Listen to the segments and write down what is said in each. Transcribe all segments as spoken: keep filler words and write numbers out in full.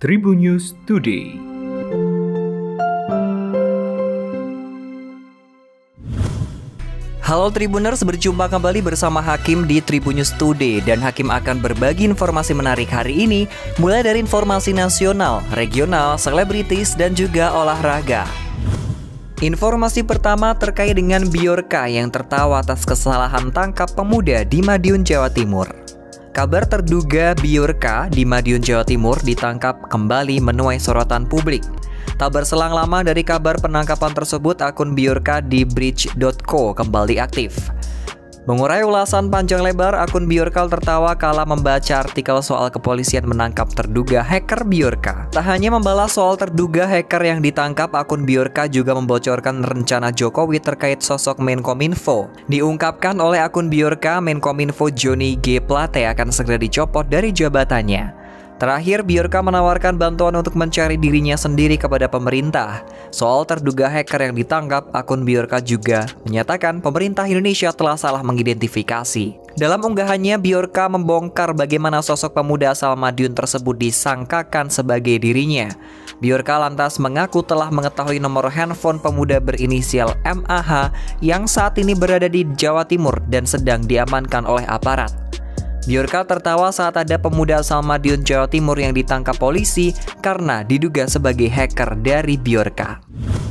Tribun News Today. Halo Tribuners, berjumpa kembali bersama Hakim di Tribun News Today. Dan Hakim akan berbagi informasi menarik hari ini, mulai dari informasi nasional, regional, selebritis, dan juga olahraga. Informasi pertama terkait dengan Bjorka yang tertawa atas kesalahan tangkap pemuda di Madiun, Jawa Timur. Kabar terduga Bjorka di Madiun, Jawa Timur ditangkap kembali menuai sorotan publik. Tak berselang lama dari kabar penangkapan tersebut, akun Bjorka di bridge dot co kembali aktif. Mengurai ulasan panjang lebar, akun Bjorka tertawa kala membaca artikel soal kepolisian menangkap terduga hacker Bjorka. Tak hanya membalas soal terduga hacker yang ditangkap, akun Bjorka juga membocorkan rencana Jokowi terkait sosok Menkominfo. Diungkapkan oleh akun Bjorka, Menkominfo Johnny G. Plate akan segera dicopot dari jabatannya. Terakhir, Bjorka menawarkan bantuan untuk mencari dirinya sendiri kepada pemerintah. Soal terduga hacker yang ditangkap, akun Bjorka juga menyatakan pemerintah Indonesia telah salah mengidentifikasi. Dalam unggahannya, Bjorka membongkar bagaimana sosok pemuda asal Madiun tersebut disangkakan sebagai dirinya. Bjorka lantas mengaku telah mengetahui nomor handphone pemuda berinisial M A H yang saat ini berada di Jawa Timur dan sedang diamankan oleh aparat. Bjorka tertawa saat ada pemuda asal Madiun, Jawa Timur yang ditangkap polisi karena diduga sebagai hacker dari Bjorka.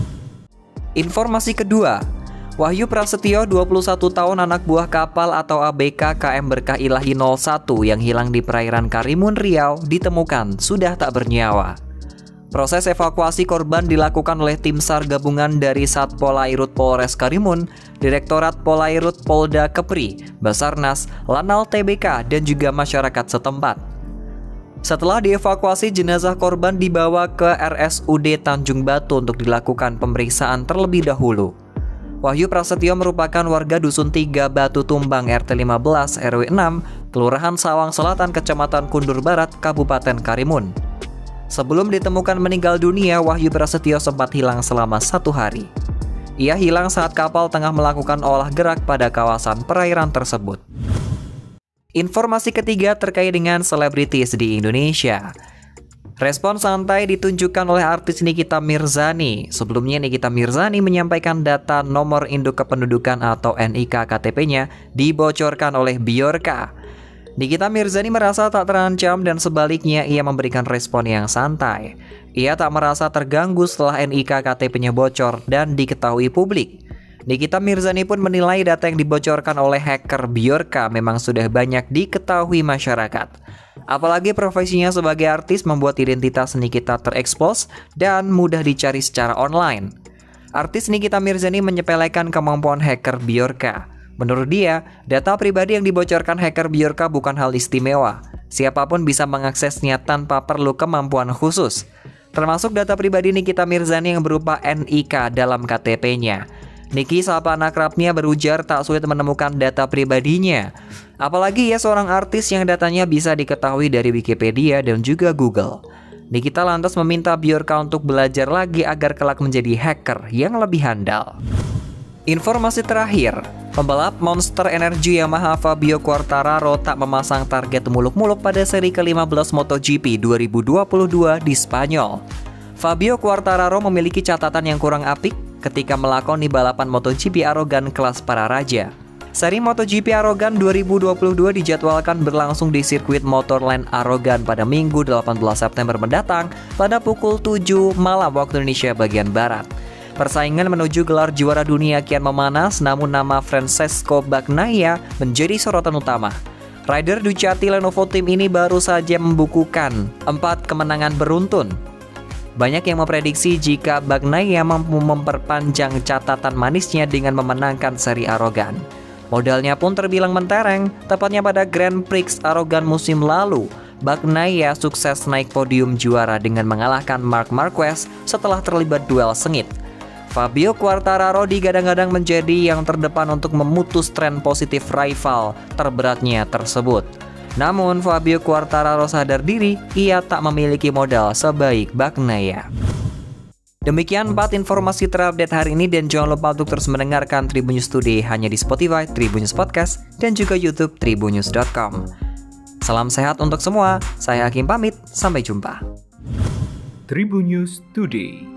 Informasi kedua, Wahyu Prasetyo, dua puluh satu tahun, anak buah kapal atau A B K K M Berkah Ilahi nol satu yang hilang di perairan Karimun, Riau, ditemukan sudah tak bernyawa. Proses evakuasi korban dilakukan oleh tim SAR gabungan dari Satpolairut Polres Karimun, Direktorat Polairut Polda Kepri, Basarnas, Lanal T B K, dan juga masyarakat setempat. Setelah dievakuasi, jenazah korban dibawa ke R S U D Tanjung Batu untuk dilakukan pemeriksaan terlebih dahulu. Wahyu Prasetyo merupakan warga Dusun tiga Batu Tumbang R T lima belas R W enam, Kelurahan Sawang Selatan, Kecamatan Kundur Barat, Kabupaten Karimun. Sebelum ditemukan meninggal dunia, Wahyu Prasetyo sempat hilang selama satu hari. Ia hilang saat kapal tengah melakukan olah gerak pada kawasan perairan tersebut. Informasi ketiga terkait dengan selebritis di Indonesia. Respon santai ditunjukkan oleh artis Nikita Mirzani. Sebelumnya Nikita Mirzani menyampaikan data nomor induk kependudukan atau N I K K T P-nya dibocorkan oleh Bjorka. Nikita Mirzani merasa tak terancam dan sebaliknya ia memberikan respon yang santai. Ia tak merasa terganggu setelah N I K K T P-nya bocor dan diketahui publik. Nikita Mirzani pun menilai data yang dibocorkan oleh hacker Bjorka memang sudah banyak diketahui masyarakat. Apalagi profesinya sebagai artis membuat identitas Nikita terekspos dan mudah dicari secara online. Artis Nikita Mirzani menyepelekan kemampuan hacker Bjorka. Menurut dia, data pribadi yang dibocorkan hacker Bjorka bukan hal istimewa. Siapapun bisa mengaksesnya tanpa perlu kemampuan khusus. Termasuk data pribadi Nikita Mirzani yang berupa N I K dalam K T P-nya. Niki, sapa anak akrabnya, berujar tak sulit menemukan data pribadinya. Apalagi ia seorang artis yang datanya bisa diketahui dari Wikipedia dan juga Google. Nikita lantas meminta Bjorka untuk belajar lagi agar kelak menjadi hacker yang lebih handal. Informasi terakhir, pembalap Monster Energy Yamaha Fabio Quartararo tak memasang target muluk-muluk pada seri ke lima belas MotoGP dua ribu dua puluh dua di Spanyol. Fabio Quartararo memiliki catatan yang kurang apik ketika melakoni balapan MotoGP Aragon kelas para raja. Seri MotoGP Aragon dua ribu dua puluh dua dijadwalkan berlangsung di sirkuit Motorland Aragon pada Minggu delapan belas September mendatang pada pukul tujuh malam waktu Indonesia bagian Barat. Persaingan menuju gelar juara dunia kian memanas, namun nama Francesco Bagnaia menjadi sorotan utama. Rider Ducati Lenovo Team ini baru saja membukukan empat kemenangan beruntun. Banyak yang memprediksi jika Bagnaia mampu memperpanjang catatan manisnya dengan memenangkan seri Aragon. Modalnya pun terbilang mentereng, tepatnya pada Grand Prix Aragon musim lalu. Bagnaia sukses naik podium juara dengan mengalahkan Marc Marquez setelah terlibat duel sengit. Fabio Quartararo digadang-gadang menjadi yang terdepan untuk memutus tren positif rival terberatnya tersebut. Namun Fabio Quartararo sadar diri ia tak memiliki modal sebaik Bagnaia. Demikian empat informasi terupdate hari ini dan jangan lupa untuk terus mendengarkan Tribun News Today hanya di Spotify, Tribun News Podcast, dan juga YouTube tribun news dot com. Salam sehat untuk semua, saya Hakim pamit, sampai jumpa. Tribun News Today.